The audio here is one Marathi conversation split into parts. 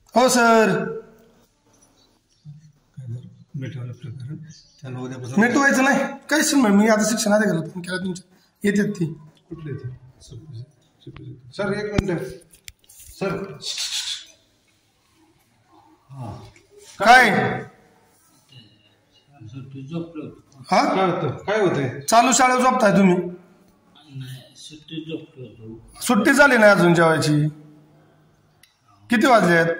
हो सर. मिटवायचं नाही काहीच नाही. मी आता शिक्षण अधिकारी फोन केला तुमच्या येतात ती कुठले सर. एक मिनिट सर. काय हा काय होतंय? चालू शाळेत झोपताय तुम्ही? सुट्टी झाली नाही अजून जेवायची. किती वाजले आहेत?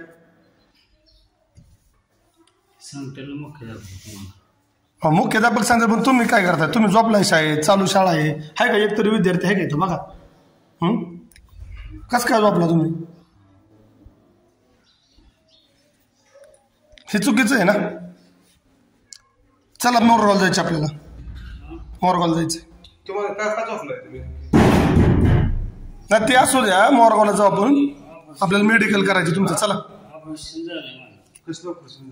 मुख्याध्यापक सांगतात पण तुम्ही काय करताय? तुम्ही झोपलाय शाळेत, चालू शाळा आहे. हाय का एकतरी विद्यार्थी आहे का इथं बघा. कस काय झोपला तुम्ही? हे चुकीचं आहे ना. चला मोरगावला जायचं आपल्याला. मोरगावला जायचं. तुम्हाला काय झोपलाय तुम्ही? नाही ते असू द्या, मोरगावला जाऊ आपण. आपल्याला मेडिकल करायचे तुमचं. चला. कसलं ऑपरेशन?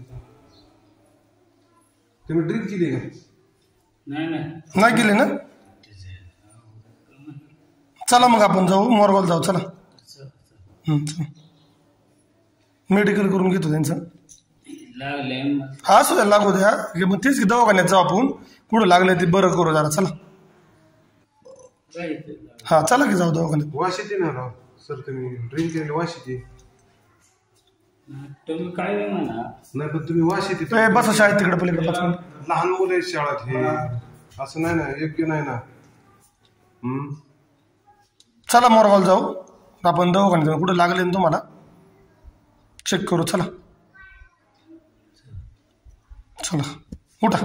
तुम्ही ड्रिंक केली का? नाही केली ना. चला मग आपण जाऊ मोरगावला जाऊ. चला. मेडिकल करून घेतो त्यांचं. हा असू द्या लागू द्या. मग तेच की दवाखान्यात जाऊ आपण. कुठं लागलं ते बरं करू जरा. चला. हा चला की जाऊ दवाखान्यात. वाशीची ना राव सर. तुम्ही ड्रिंक केलेली वाशीची. तुम्ही काय म्हणा नाही पण तुम्ही वाशीची. बसा शाळेत तिकडे पलीकडे. लहान मुलं आहेत शाळेत. हे असं नाही ना. योग्य नाही ना. चला मोरगावला जाऊ आपण. दवाखान्यात कुठं लागले ना तुम्हाला चेक करू. चला. चला उठा.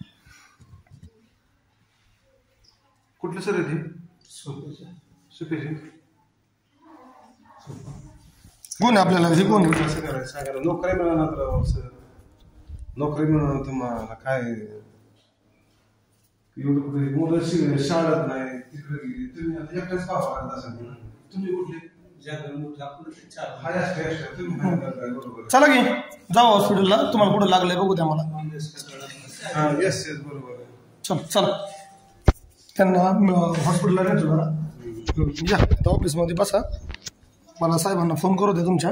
कुठलं सर आहे ते? सुपेचे कोण आहे आपल्याला? हे कोण आहे? सांगा नोकरी मिळणार सर. नोकरी मिळणार तुम्हाला काय एवढं मुलं शाळेत नाही तिकडे गेली. तुम्ही आता एकटाच का वागत असाल? तुम्ही कुठले? चला की जाऊ हॉस्पिटलला. तुम्हाला कुठं लागलंय बघू द्या मला. येस येस बरोबर. चल चला. त्यांना हॉस्पिटलला नेतो जरा. या ऑफिसमध्ये बसा. मला साहेबांना फोन करू द्या तुमच्या.